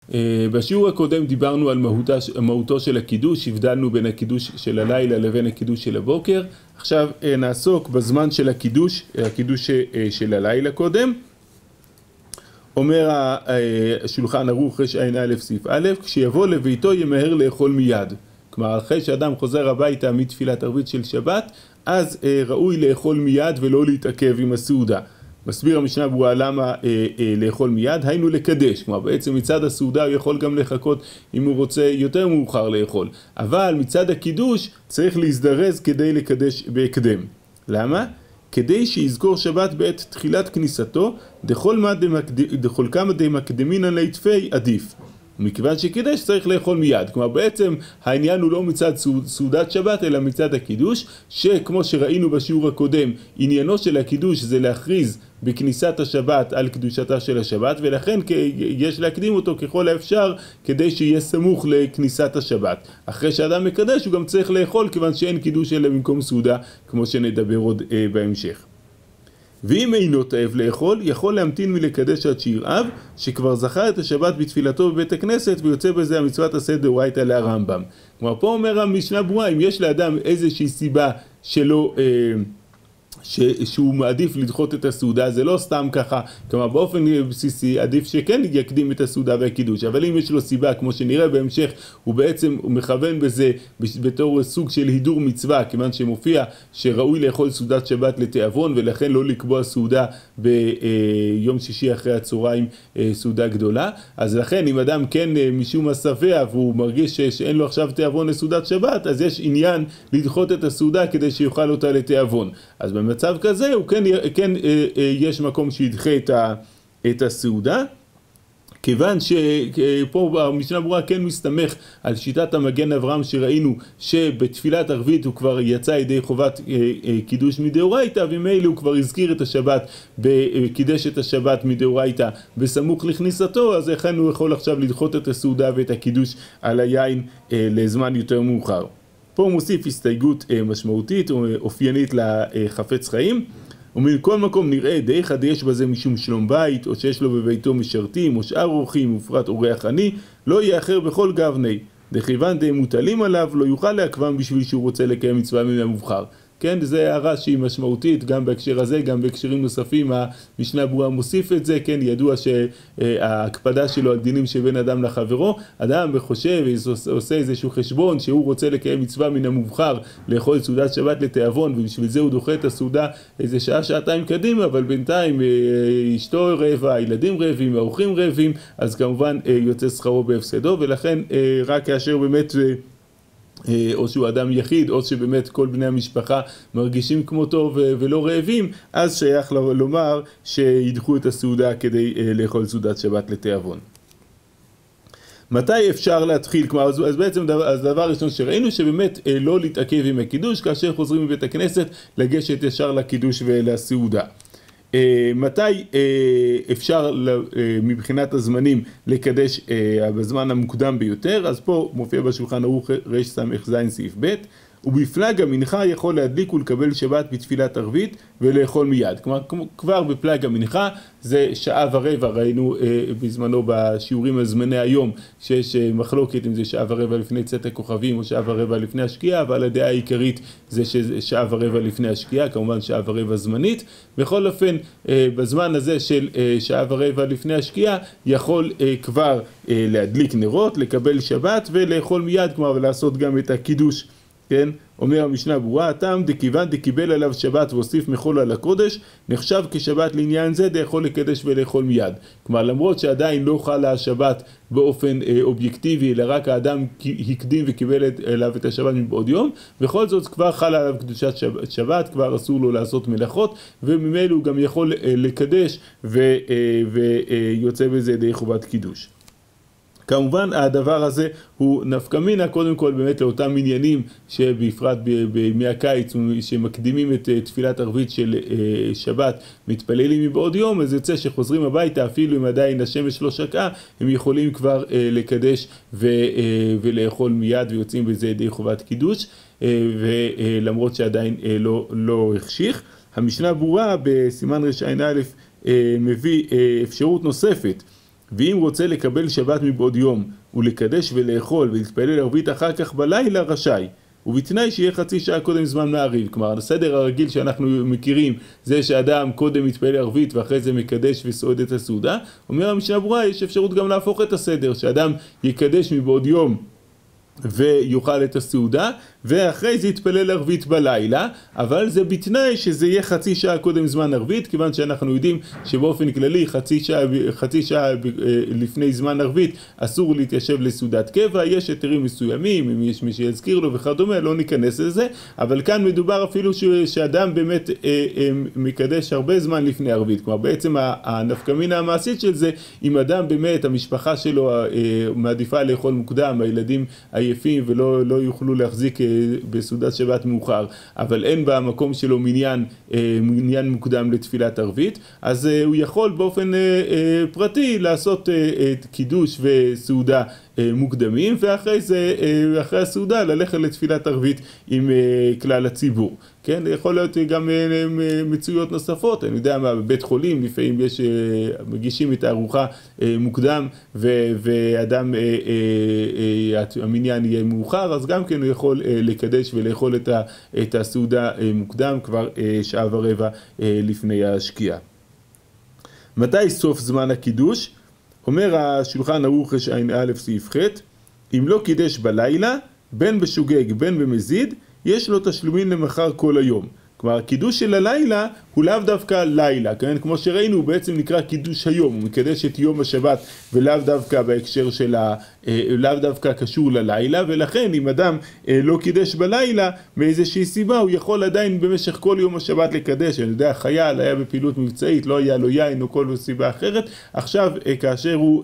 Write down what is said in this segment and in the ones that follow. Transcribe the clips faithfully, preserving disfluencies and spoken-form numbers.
בשיעור הקודם דיברנו על מהותה, מהותו של הקידוש, הבדלנו בין הקידוש של הלילה לבין הקידוש של הבוקר. עכשיו נעסוק בזמן של הקידוש, הקידוש של הלילה קודם. אומר השולחן ערוך רע"א סעיף א', כשיבוא לביתו ימהר לאכול מיד. כלומר, אחרי שאדם חוזר הביתה מתפילת ערבית של שבת, אז ראוי לאכול מיד ולא להתעכב עם הסעודה. מסביר המשנה ברורה למה אה, אה, לאכול מיד, היינו לקדש, כלומר בעצם מצד הסעודה הוא יכול גם לחכות אם הוא רוצה יותר מאוחר לאכול, אבל מצד הקידוש צריך להזדרז כדי לקדש בהקדם. למה? כדי שיזכור שבת בעת תחילת כניסתו, דכל, דמקד... דכל כמה דמקדמינן ליתפי עדיף. מכיוון שקידש צריך לאכול מיד, כלומר בעצם העניין הוא לא מצד סעודת שבת אלא מצד הקידוש, שכמו שראינו בשיעור הקודם עניינו של הקידוש זה להכריז בכניסת השבת על קדושתה של השבת, ולכן יש להקדים אותו ככל האפשר כדי שיהיה סמוך לכניסת השבת. אחרי שאדם מקדש הוא גם צריך לאכול כיוון שאין קידוש אלא במקום סעודה, כמו שנדבר עוד אה, בהמשך. ואם אינו תאב לאכול, יכול להמתין מלקדש עד שירעב, שכבר זכר את השבת בתפילתו בבית הכנסת, ויוצא בזה המצוות עשה דאורייתא להרמב"ם. כלומר, פה אומר המשנה ברורה, אם יש לאדם איזושהי סיבה שלא... אה, ש, שהוא מעדיף לדחות את הסעודה, זה לא סתם ככה, כלומר באופן בסיסי עדיף שכן יקדים את הסעודה והקידוש, אבל אם יש לו סיבה, כמו שנראה בהמשך, הוא בעצם הוא מכוון בזה בתור סוג של הידור מצווה, כיוון שמופיע שראוי לאכול סעודת שבת לתיאבון, ולכן לא לקבוע סעודה ביום שישי אחרי הצהריים, סעודה גדולה. אז לכן אם אדם כן משום השבע והוא מרגיש שאין לו עכשיו תיאבון לסעודת שבת, אז יש עניין לדחות את הסעודה כדי שיוכל אותה לתיאבון. אז במצב כזה הוא כן, כן יש מקום שידחה את, ה, את הסעודה, כיוון שפה המשנה ברורה כן מסתמך על שיטת המגן אברהם שראינו שבתפילת ערבית הוא כבר יצא ידי חובת קידוש מדאורייתא, ומילא הוא כבר הזכיר את השבת, קידש את השבת מדאורייתא בסמוך לכניסתו, אז לכן הוא יכול עכשיו לדחות את הסעודה ואת הקידוש על היין לזמן יותר מאוחר. פה הוא מוסיף הסתייגות משמעותית אופיינית לחפץ חיים, ומכל מקום נראה דאיכא דאיש בזה משום שלום בית, או שיש לו בביתו משרתים או שאר אורחים ופרט אורח עני, לא יאחר בכל גבני, דכיוון דהם מוטלים עליו לא יוכל לעכבם בשביל שהוא רוצה לקיים מצווה מן המובחר. כן, זה הערה שהיא משמעותית גם בהקשר הזה, גם בהקשרים נוספים המשנה ברורה מוסיף את זה. כן, ידוע שההקפדה שלו על דינים שבין אדם לחברו, אדם חושב ועושה איזשהו חשבון שהוא רוצה לקיים מצווה מן המובחר, לאכול סעודת שבת לתיאבון, ובשביל זה הוא דוחה את הסעודה איזה שעה שעתיים קדימה, אבל בינתיים אשתו רעבה, הילדים רעבים, האורחים רעבים, אז כמובן יוצא שכרו בהפסדו, ולכן רק כאשר באמת או שהוא אדם יחיד, או שבאמת כל בני המשפחה מרגישים כמותו ולא רעבים, אז שייך לומר שידחו את הסעודה כדי לאכול סעודת שבת לתיאבון. מתי אפשר להתחיל? כלומר, אז, אז בעצם דבר, אז דבר ראשון שראינו שבאמת לא להתעכב עם הקידוש, כאשר חוזרים מבית הכנסת לגשת ישר לקידוש ולסעודה. Uh, מתי uh, אפשר uh, מבחינת הזמנים לקדש uh, בזמן המוקדם ביותר? אז פה מופיע בשולחן ערוך רס"ז סעיף ב', ובפלג המנחה יכול להדליק ולקבל שבת בתפילת ערבית ולאכול מיד. כלומר, כבר בפלג המנחה זה שעה ורבע, ראינו uh, בזמנו בשיעורים הזמני היום שיש uh, מחלוקת אם זה שעה ורבע לפני צאת הכוכבים או שעה ורבע לפני השקיעה, אבל הדעה העיקרית זה שעה ורבע לפני השקיעה, כמובן שעה ורבע זמנית. בכל אופן, uh, בזמן הזה של uh, שעה ורבע לפני השקיעה יכול uh, כבר uh, להדליק נרות, לקבל שבת ולאכול מיד, כלומר ולעשות גם את הקידוש. כן, אומר המשנה ברורה, הטעם דכיוון דקיבל עליו שבת והוסיף מחול על הקודש, נחשב כשבת לעניין זה דיכול לקדש ולאכול מיד. כלומר, למרות שעדיין לא חלה השבת באופן אה, אובייקטיבי, אלא רק האדם הקדים וקיבל אליו את השבת מבעוד יום, בכל זאת כבר חלה עליו קדושת שבת, שבת, כבר אסור לו לעשות מלאכות, וממילא הוא גם יכול אה, לקדש ויוצא אה, אה, בזה די חובת קידוש. כמובן הדבר הזה הוא נפקא מינה קודם כל באמת לאותם עניינים שבפרט בימי הקיץ שמקדימים את תפילת ערבית של שבת מתפללים מבעוד יום, אז יוצא שחוזרים הביתה אפילו אם עדיין השמש לא שקעה, הם יכולים כבר לקדש ולאכול מיד ויוצאים בזה די חובת קידוש, ולמרות שעדיין לא, לא החשיך. המשנה ברורה בסימן רע"א מביא אפשרות נוספת ואם רוצה לקבל שבת מבעוד יום ולקדש ולאכול ולהתפלל ערבית אחר כך בלילה רשאי, ובתנאי שיהיה חצי שעה קודם זמן מעריב. כלומר, הסדר הרגיל שאנחנו מכירים זה שאדם קודם מתפלל ערבית ואחרי זה מקדש וסעוד את הסעודה. אומר המשנה ברורה, יש אפשרות גם להפוך את הסדר, שאדם יקדש מבעוד יום ויוכל את הסעודה, ואחרי זה יתפלל ערבית בלילה, אבל זה בתנאי שזה יהיה חצי שעה קודם זמן ערבית, כיוון שאנחנו יודעים שבאופן כללי חצי שעה, חצי שעה לפני זמן ערבית אסור להתיישב לסעודת קבע, יש היתרים מסוימים, אם יש מי שיזכיר לו וכדומה, לא ניכנס לזה, אבל כאן מדובר אפילו שאדם באמת אה, אה, מקדש הרבה זמן לפני ערבית, כלומר בעצם הנפקמינה המעשית של זה, אם אדם באמת, המשפחה שלו אה, מעדיפה לאכול מוקדם, הילדים עייפים ולא לא יוכלו להחזיק בסעודת שבת מאוחר, אבל אין במקום שלו מניין, מניין מוקדם לתפילת ערבית, אז הוא יכול באופן פרטי לעשות קידוש וסעודה מוקדמים, ואחרי זה, אחרי הסעודה, ללכת לתפילת ערבית עם כלל הציבור. כן, יכול להיות גם מצויות נוספות, אני יודע מה, בבית חולים לפעמים יש, מגישים את הארוחה מוקדם, ואדם, המניין יהיה מאוחר, אז גם כן הוא יכול לקדש ולאכול את הסעודה מוקדם, כבר שעה ורבע לפני השקיעה. מתי סוף זמן הקידוש? אומר השולחן ערוך ע"א סעיף ח', אם לא קידש בלילה, בין בשוגג בין במזיד, יש לו תשלומים למחר כל היום. כלומר, הקידוש של הלילה הוא לאו דווקא לילה, כן? כמו שראינו, הוא בעצם נקרא קידוש היום, הוא מקדש את יום השבת ולאו דווקא בהקשר של ה... לאו דווקא קשור ללילה, ולכן אם אדם לא קידש בלילה, מאיזושהי סיבה, הוא יכול עדיין במשך כל יום השבת לקדש. אני יודע, חייל היה בפעילות מבצעית, לא היה לו יין או כל סיבה אחרת, עכשיו כאשר הוא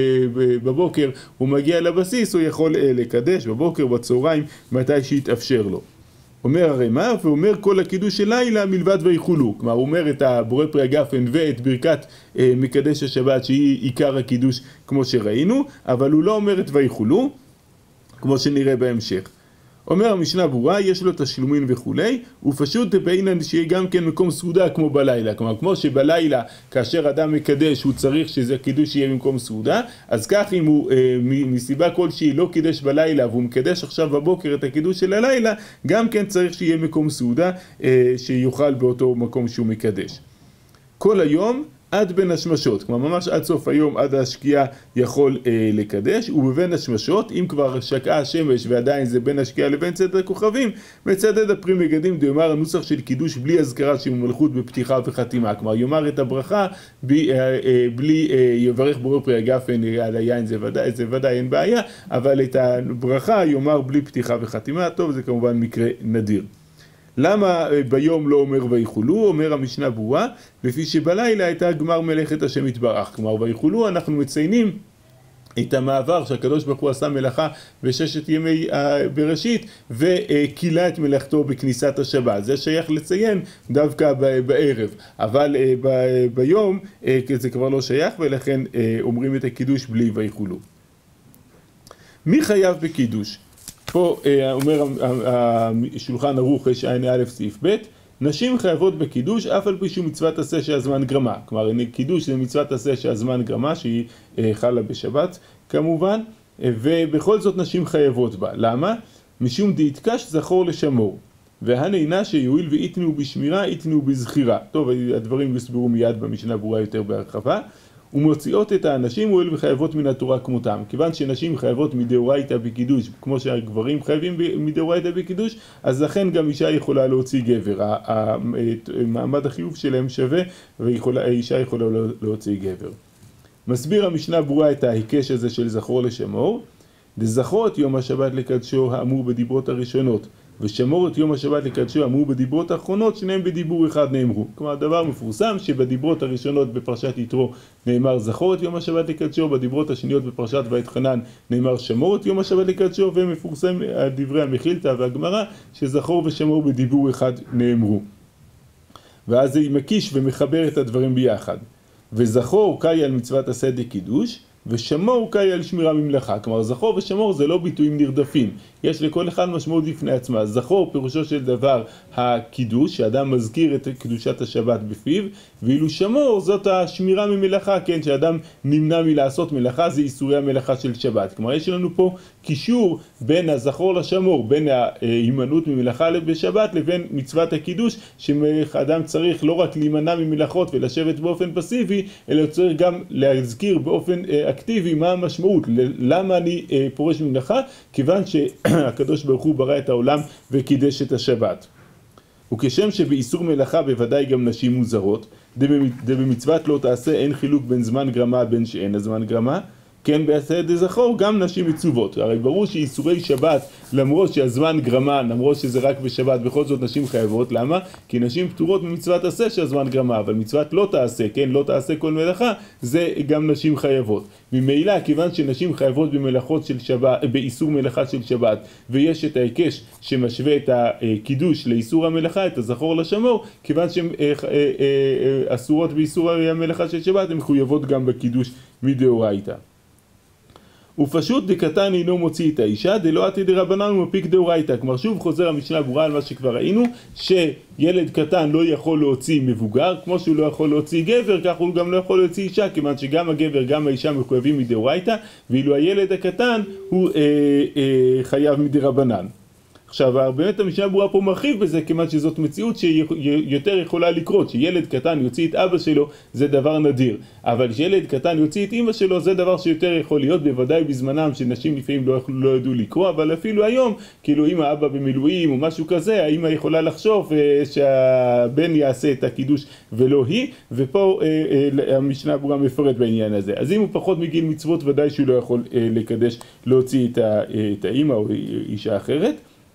בבוקר, הוא מגיע לבסיס, הוא יכול לקדש בבוקר, בצהריים, מתי שיתאפשר לו. אומר הרמ"א, ואומר כל הקידוש של לילה מלבד ויחולו. כלומר, הוא אומר את הבורא פרי הגפן ואת ברכת אה, מקדש השבת שהיא עיקר הקידוש כמו שראינו, אבל הוא לא אומר את ויחולו, כמו שנראה בהמשך. אומר המשנה ברורה, יש לו תשלומים וכולי, ופשוט בעינן שיהיה גם כן מקום סעודה כמו בלילה. כלומר, כמו שבלילה, כאשר אדם מקדש, הוא צריך שזה קידוש שיהיה במקום סעודה, אז כך אם הוא אה, מסיבה כלשהי לא קידש בלילה, והוא מקדש עכשיו בבוקר את הקידוש של הלילה, גם כן צריך שיהיה מקום סעודה, אה, שיוכל באותו מקום שהוא מקדש. כל היום, עד בין השמשות, כלומר ממש עד סוף היום, עד השקיעה יכול אה, לקדש, ובבין השמשות, אם כבר שקעה השמש ועדיין זה בין השקיעה לבין צאת הכוכבים, מצדד הפרי מגדים דאמר הנוסח של קידוש בלי הזכרה של מלכות בפתיחה וחתימה, כלומר יאמר את הברכה ב, אה, אה, בלי אה, יברך בורא פרי הגפן על היין, זה ודאי, זה ודאי אין בעיה, אבל את הברכה יאמר בלי פתיחה וחתימה, טוב זה כמובן מקרה נדיר. למה ביום לא אומר ויחולו? אומר המשנה ברורה, לפי שבלילה הייתה גמר מלאכת השם יתברך. כלומר, ויחולו אנחנו מציינים את המעבר שהקדוש ברוך הוא עשה מלאכה בששת ימי בראשית וקילה את מלאכתו בכניסת השבת. זה שייך לציין דווקא בערב, אבל ביום זה כבר לא שייך, ולכן אומרים את הקידוש בלי ויחולו. מי חייב בקידוש? פה אומר השולחן ערוך ע"א סעיף ב', נשים חייבות בקידוש אף על פי שהוא מצוות עשה שהזמן גרמה. כלומר, קידוש זה מצוות עשה שהזמן גרמה, שהיא חלה בשבת כמובן, ובכל זאת נשים חייבות בה. למה? משום דאיתקש זכור לשמור, והנעינה שיועיל ואיתנו בשמירה, איתנו בזכירה. טוב, הדברים יוסברו מיד במשנה ברורה יותר בהרחבה. ומוציאות את האנשים הואיל וחייבות מן התורה כמותם. כיוון שנשים חייבות מדאורייתא בקידוש, כמו שהגברים חייבים מדאורייתא בקידוש, אז לכן גם אישה יכולה להוציא גבר. מעמד החיוב שלהם שווה, והאישה יכולה להוציא גבר. מסביר המשנה ברורה את ההיקש הזה של זכור לשמור. לזכור את יום השבת לקדשו האמור בדיברות הראשונות, ושמור את יום השבת לקדשו האמור בדיברות האחרונות, שניהם בדיבור אחד נאמרו. כלומר, דבר מפורסם שבדיברות הראשונות בפרשת יתרו נאמר זכור את יום השבת לקדשו, בדיברות השניות בפרשת ויתחנן נאמר שמור את יום השבת לקדשו, ומפורסם דברי המחילתא והגמרא שזכור ושמור בדיבור אחד נאמרו. ואז זה מקיש ומחבר את הדברים ביחד. וזכור קאי על מצוות עשה דקידוש, ושמור קאי על שמירה ממלאכה. כלומר, זכור ושמור זה לא ביטויים נרדפים. יש לכל אחד משמעות בפני עצמה. זכור פירושו של דבר הקידוש, שאדם מזכיר את קדושת השבת בפיו, ואילו שמור זאת השמירה ממלאכה, כן, שאדם נמנע מלעשות מלאכה, זה איסורי המלאכה של שבת. כלומר, יש לנו פה קישור בין הזכור לשמור, בין ההימנעות ממלאכה בשבת לבין מצוות הקידוש, שאדם צריך לא רק להימנע ממלאכות ולשבת באופן פסיבי, אלא צריך גם להזכיר באופן אקטיבי מה המשמעות, למה אני פורש ממלאכה, כיוון שהקדוש ברוך הוא ברא את העולם וקידש את השבת. וכשם שבאיסור מלאכה בוודאי גם נשים מוזרות, דבמצוות לא תעשה אין חילוק בין זמן גרמה בין שאין הזמן גרמה, כן בעשה דזכור גם נשים מצוות. הרי ברור שאיסורי שבת, למרות שהזמן גרמה, למרות שזה רק בשבת, בכל זאת נשים חייבות. למה? כי נשים פטורות ממצוות עשה שהזמן גרמה, אבל מצוות לא תעשה, כן, לא תעשה כל מלאכה, זה גם נשים חייבות. ממילא, כיוון שנשים חייבות במלאכות של שבת, באיסור מלאכה של שבת, ויש את ההיקש שמשווה את הקידוש לאיסור המלאכה, את הזכור לשמור, כיוון שהן אסורות באיסור המלאכה של שבת, הן מחויבות גם בקידוש מדאורייתא. ופשוט דקתן אינו מוציא את האישה, דלא עתי דרבנן ומפיק דאורייתא. כלומר, שוב חוזר המשנה ברורה על מה שכבר ראינו, שילד קטן לא יכול להוציא מבוגר, כמו שהוא לא יכול להוציא גבר, כך הוא גם לא יכול להוציא אישה, כיוון שגם הגבר גם האישה מחויבים מדאורייתא, ואילו הילד הקטן הוא אה, אה, חייב מדרבנן. עכשיו, באמת המשנה ברורה פה מרחיב בזה, כיוון שזאת מציאות שיותר יכולה לקרות, שילד קטן יוציא את אבא שלו, זה דבר נדיר. אבל שילד קטן יוציא את אמא שלו, זה דבר שיותר יכול להיות, בוודאי בזמנם שנשים לפעמים לא, לא ידעו לקרוא, אבל אפילו היום, כאילו אם האבא במילואים או משהו כזה, האמא יכולה לחשוב שהבן יעשה את הקידוש ולא היא, ופה אה, אה, המשנה ברורה מפרט בעניין הזה. אז אם הוא פחות מגיל מצוות, ודאי שהוא לא יכול אה, לקדש, להוציא את, ה, אה, את האמא או אישה אחרת.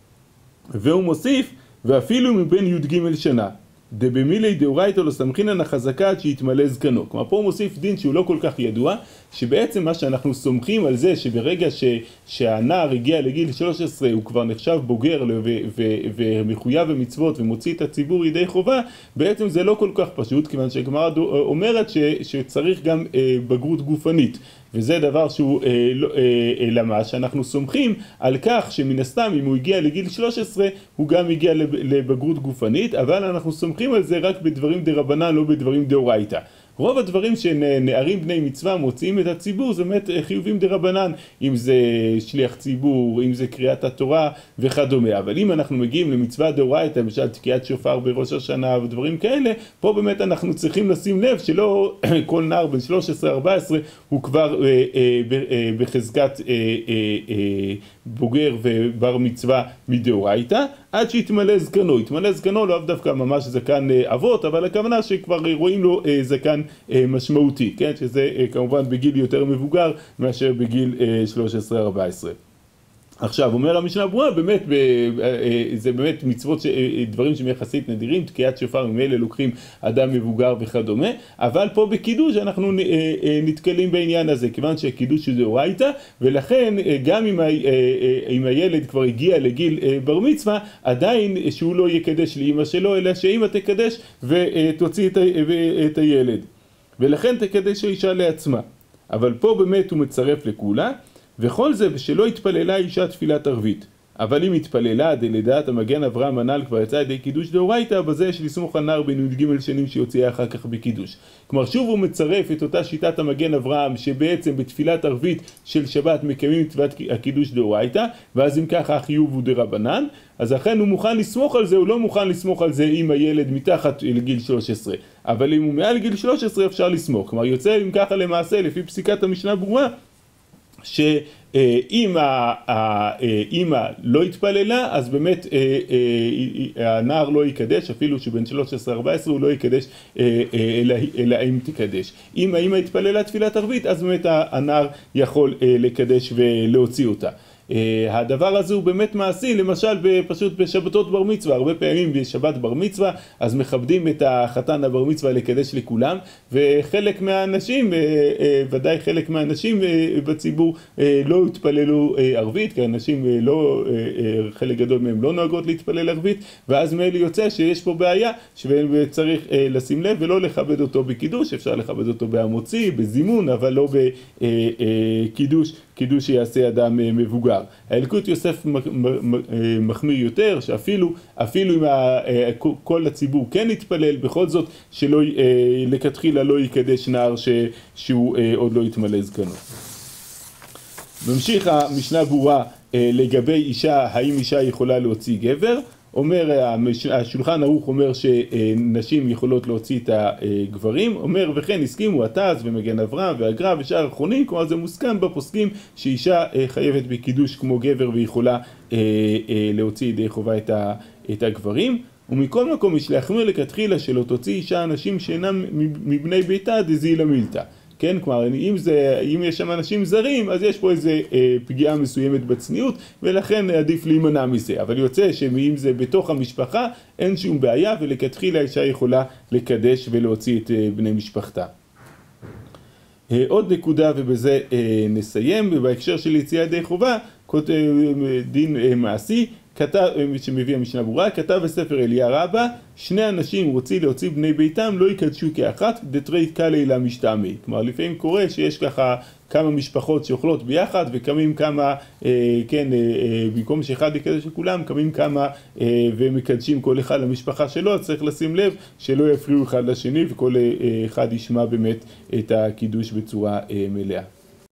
והוא מוסיף, ואפילו מבין י"ג שנה, דבמילי דאורייתא לא סמכינן החזקה עד שיתמלא זקנו. כלומר, פה הוא מוסיף דין שהוא לא כל כך ידוע, שבעצם מה שאנחנו סומכים על זה, שברגע ש, שהנער הגיע לגיל שלוש עשרה, הוא כבר נחשב בוגר ו, ו, ומחויב במצוות ומוציא את הציבור ידי חובה, בעצם זה לא כל כך פשוט, כיוון שהגמרא אומרת ש, שצריך גם אה, בגרות גופנית. וזה דבר שהוא אה, לא, אה, למה שאנחנו סומכים על כך שמן הסתם אם הוא הגיע לגיל שלוש עשרה הוא גם הגיע לבגרות גופנית, אבל אנחנו סומכים על זה רק בדברים דרבנן, לא בדברים דאורייתא. רוב הדברים שנערים בני מצווה מוציאים את הציבור זה באמת חיובים דרבנן, אם זה שליח ציבור, אם זה קריאת התורה וכדומה. אבל אם אנחנו מגיעים למצווה דאורייתא, למשל תקיעת שופר בראש השנה ודברים כאלה, פה באמת אנחנו צריכים לשים לב שלא כל נער בן שלוש עשרה ארבע עשרה הוא כבר אה, אה, אה, בחזקת אה, אה, אה, בוגר ובר מצווה מדאורייתא, עד שיתמלא זקנו. יתמלא זקנו לא דווקא ממש זקן אבות, אבל הכוונה שכבר רואים לו זקן משמעותי, כן? שזה כמובן בגיל יותר מבוגר מאשר בגיל שלוש עשרה ארבע עשרה. עכשיו, אומר המשנה ברורה, באמת, זה באמת מצוות, דברים שמייחסית נדירים, תקיעת שופר ממילא לוקחים אדם מבוגר וכדומה, אבל פה בקידוש אנחנו נתקלים בעניין הזה, כיוון שהקידוש זה דאורייתא, ולכן גם אם, אם הילד כבר הגיע לגיל בר מצווה, עדיין שהוא לא יקדש לאמא שלו, אלא שאמא תקדש ותוציא את הילד. ולכן תקדש האישה לעצמה. אבל פה באמת הוא מצרף לכולה, וכל זה בשלא התפללה אישה תפילת ערבית. אבל אם התפללה דלדעת המגן אברהם הנ"ל כבר יצא ידי קידוש דאורייתא, בזה יש לסמוך על נער בן י"ג שנים שיוצא אחר כך בקידוש. כלומר שוב הוא מצרף את אותה שיטת המגן אברהם, שבעצם בתפילת ערבית של שבת מקיימים מצוות הקידוש דאורייתא, ואז אם ככה החיוב הוא דרבנן, אז אכן הוא מוכן לסמוך על זה, הוא לא מוכן לסמוך על זה אם הילד מתחת לגיל שלוש עשרה, אבל אם הוא מעל גיל שלוש עשרה אפשר לסמוך. כלומר יוצא אם ככה למעשה לפי פסיקת המשנה ברורה, שאם האמא לא התפללה, אז באמת הנער לא יקדש, אפילו שבין שלוש עשרה ארבע עשרה הוא לא יקדש אלא אם תקדש. אם האמא התפללה תפילת ערבית, אז באמת הנער יכול לקדש ולהוציא אותה. הדבר הזה הוא באמת מעשי, למשל פשוט בשבתות בר מצווה, הרבה פעמים בשבת בר מצווה, אז מכבדים את החתן הבר מצווה לקדש לכולם, וחלק מהאנשים, ודאי חלק מהאנשים בציבור לא התפללו ערבית, כי האנשים לא, חלק גדול מהם לא נוהגות להתפלל ערבית, ואז מאלי יוצא שיש פה בעיה, שצריך לשים לב ולא לכבד אותו בקידוש, אפשר לכבד אותו בהמוציא, בזימון, אבל לא בקידוש, קידוש שיעשה אדם מבוגר. האלוקות יוסף מחמיר יותר, שאפילו אפילו אם כל הציבור כן יתפלל, בכל זאת שלא, לכתחילה לא יקדש נער שהוא עוד לא יתמלא זקנו. ממשיך המשנה ברורה לגבי אישה, האם אישה יכולה להוציא גבר. אומר, השולחן ערוך אומר שנשים יכולות להוציא את הגברים, אומר וכן הסכימו התז ומגן אברהם והגר"א ושאר האחרונים, כלומר זה מוסכם בפוסקים שאישה חייבת בקידוש כמו גבר ויכולה להוציא ידי חובה את הגברים. ומכל מקום יש להחמיר לכתחילה שלא תוציא אישה אנשים שאינם מבני ביתה דזילה מילתא. כן, כלומר, אם, זה, אם יש שם אנשים זרים, אז יש פה איזה אה, פגיעה מסוימת בצניעות, ולכן עדיף להימנע מזה. אבל יוצא שאם זה בתוך המשפחה, אין שום בעיה, ולכתחילה האישה יכולה לקדש ולהוציא את אה, בני משפחתה. אה, עוד נקודה, ובזה אה, נסיים, ובהקשר של יציאה ידי חובה, כות, אה, דין אה, מעשי, כתב, שמביא המשנה ברורה, כתב בספר אליה רבה, שני אנשים רוצים להוציא בני ביתם, לא יקדשו כאחת, דתרי קלי לה משתעמי. כלומר, לפעמים קורה שיש ככה כמה משפחות שאוכלות ביחד, וקמים כמה, אה, כן, אה, במקום שאחד יקדש לכולם, קמים כמה אה, ומקדשים כל אחד למשפחה שלו, אז צריך לשים לב שלא יפריעו אחד לשני, וכל אה, אחד ישמע באמת את הקידוש בצורה אה, מלאה.